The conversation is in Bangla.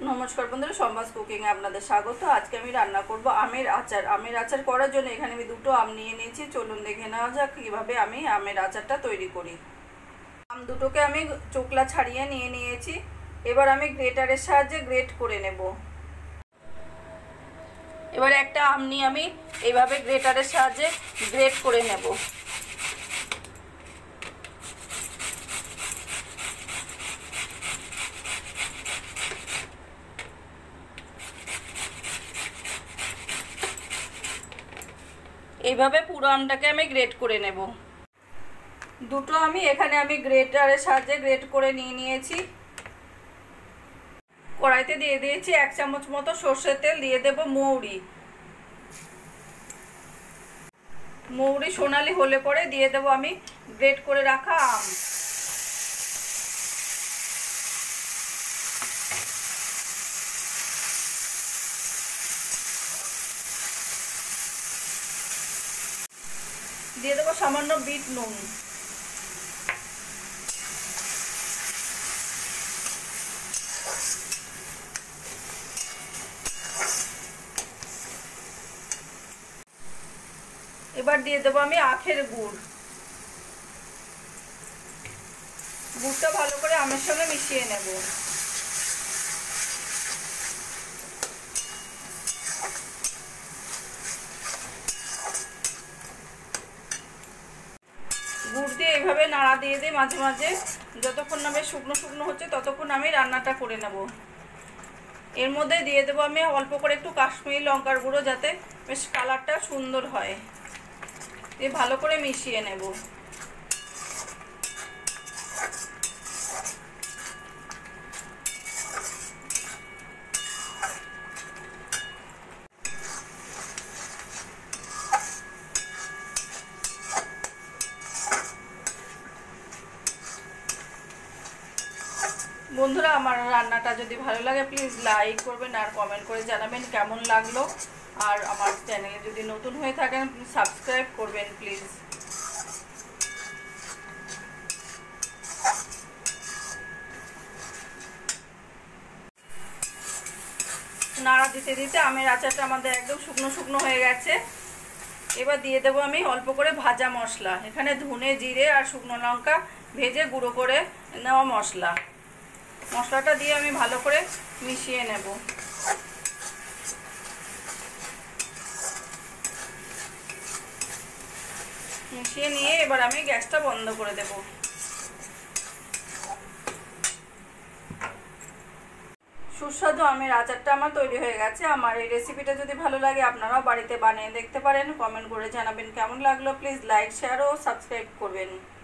নমস্কার বন্ধুরা, সম্বাস কুকিং এ আপনাদের স্বাগত। আজকে আমি রান্না করব আমের আচার। আমের আচার করার জন্য এখানে আমি দুটো আম নিয়ে নিয়েছি। চলুন দেখে নেওয়া যাক কিভাবে আমি আমের আচারটা তৈরি করি। আম দুটোকে আমি চোকলা ছাড়িয়ে নিয়ে নিয়েছি। এবার আমি গ্রেটারের সাহায্যে গ্রেট করে নেব। এবার একটা আম নিয়ে আমি এইভাবে গ্রেটারের সাহায্যে গ্রেট করে নেব। এইভাবে পুরো আমটাকে আমি গ্রেট করে নেব। দুটো আমি এখানে গ্রেটারের সাহায্যে গ্রেট করে নিয়েছি। কড়াইতে দিয়ে দিয়েছি 1 চামচ মতো সরষের তেল। দিয়ে দেব মৌরি সোনালি হলে পরে দিয়ে দেব আমি গ্রেট করে রাখা আম। দিয়ে দেবো সামান্য বিট নুন। এবার দিয়ে দেবো আমি আখের গুড়। গুড়টা ভালো করে আমের সঙ্গে মিশিয়ে নেব। গুড় দিয়ে এইভাবে নাড়া দিয়ে দিই মাঝে মাঝে। যতক্ষণ না বেশ শুকনো শুকনো হচ্ছে ততক্ষণ আমি রান্নাটা করে নেব। এর মধ্যে দিয়ে দেবো আমি অল্প করে একটু কাশ্মীরি লঙ্কার গুঁড়ো, যাতে বেশ কালারটা সুন্দর হয়। দিয়ে ভালো করে মিশিয়ে নেব। বন্ধুরা, আমার রান্নাটা যদি ভালো লাগে প্লিজ লাইক করবেন আর কমেন্ট করে জানাবেন কেমন লাগলো। আর আমার চ্যানেলে যদি নতুন হয়ে থাকেন সাবস্ক্রাইব করবেন প্লিজ। নাড়া দিতে দিতে আমের আচারটা আমাদের একদম শুকনো শুকনো হয়ে গেছে। এবার দিয়ে দেবো আমি অল্প করে ভাজা মশলা। এখানে ধনে, জিরে আর শুকনো লঙ্কা ভেজে গুঁড়ো করে নেওয়া মশলাটা দিয়ে আমি ভালো করে মিশিয়ে নেব। মিশিয়ে নিয়ে এবার আমি গ্যাসটা বন্ধ করে দেব। সুস্বাদু আমের আচারটা আমার তৈরি হয়ে গেছে। আমার এই রেসিপিটা যদি ভালো লাগে আপনারাও বাড়িতে বানিয়ে দেখতে পারেন। কমেন্ট করে জানাবেন কেমন লাগলো। প্লিজ লাইক, শেয়ার ও সাবস্ক্রাইব করবেন।